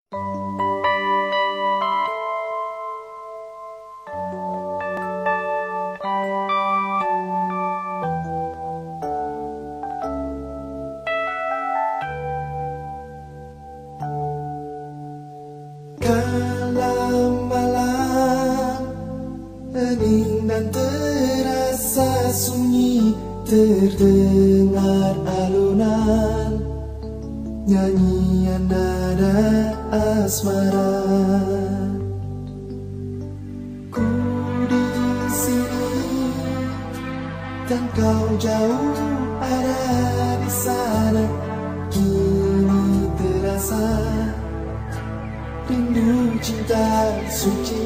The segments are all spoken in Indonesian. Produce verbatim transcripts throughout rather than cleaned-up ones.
Kala malam hening dan terasa sunyi, terdengar alunan nyanyian nada asmara. Ku di sini dan kau jauh ada di sana. Kini terasa rindu cinta suci,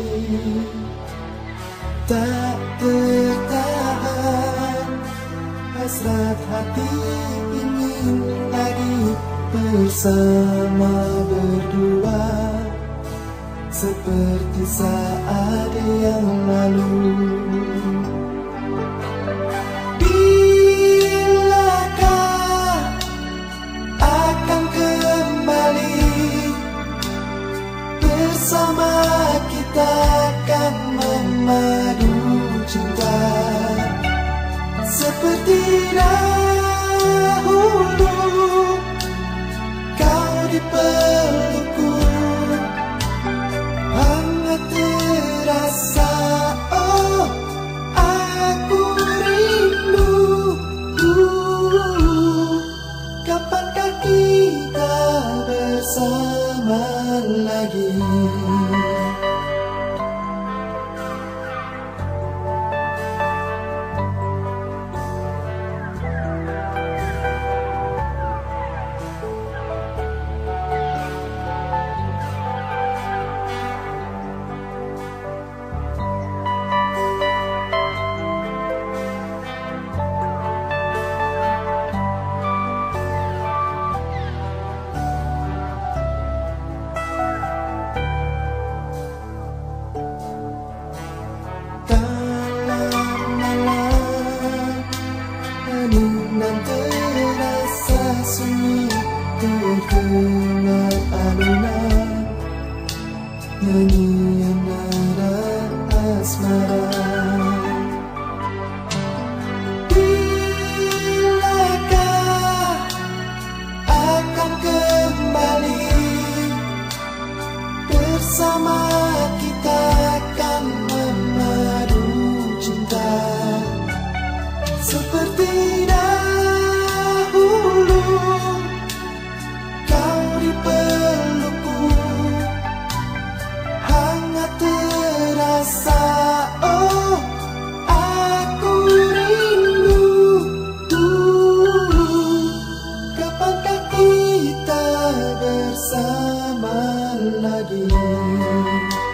tak tertahan hasrat hati ingin lagi bersama berdua seperti saat yang lalu. Bilakah akan kembali bersama kita akan memadu cinta seperti dahulu. Kau di pelukku hangat terasa, oh aku rindu. Kapankah kita bersama lagi? Dan terasa sunyi, terdengar alunan nyanyian nada asmara. Bilakah akan kembali bersama kita akan memadu cinta seperti bersama lagi.